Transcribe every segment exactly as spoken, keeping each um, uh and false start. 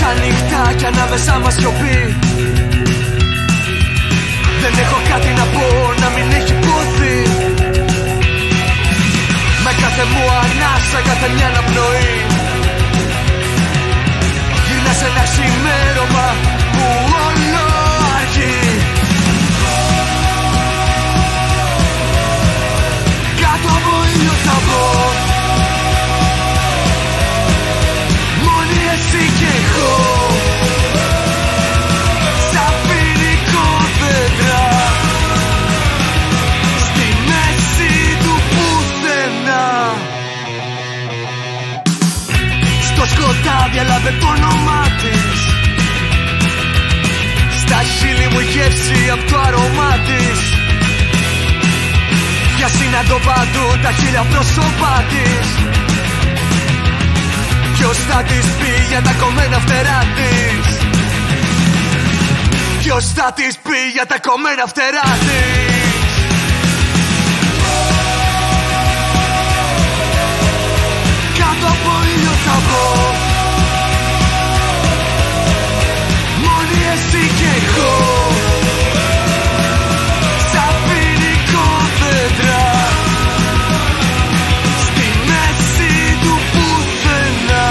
Τα νύχτα κι ανάμεσά μας σιωπή. Δεν έχω κάτι να πω να μην έχει πόθει. Με κάθε μου ανάσα, κάθε μια αναπνοή γυρνά σε ένα ξημέρωμα που όλο αργεί. Κάτω από ήλιο θα μπω, μόνοι εσύ και εγώ. Σαν πυρηνικό δέντρα στη μέση του πουθενά. Στο σκοτάδι έλαβε το όνομά της. Στα χείλη μου η γεύση απ' το αρώμα της. Για συναντώ παντού τα χίλια πρόσωπά της. Ποιος θα της πει για τα κομμένα φτερά της? Ποιος θα της πει για τα κομμένα φτερά της? Κάτω από ήλιο θα μπω, μόνοι εσύ και εγώ. Σαν πυρηνικό δέντρα στη μέση του πουθενά.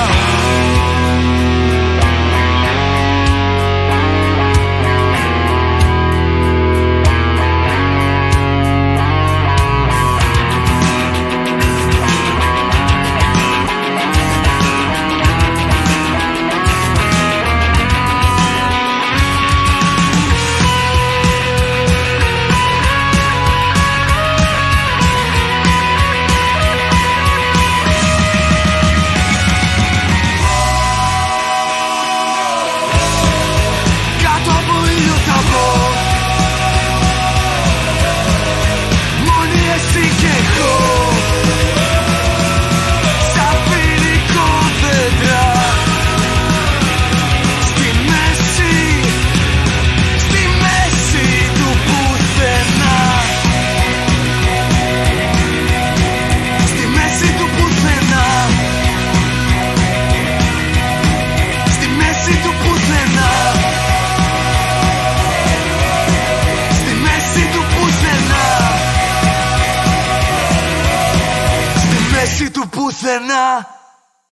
Του πουθενά.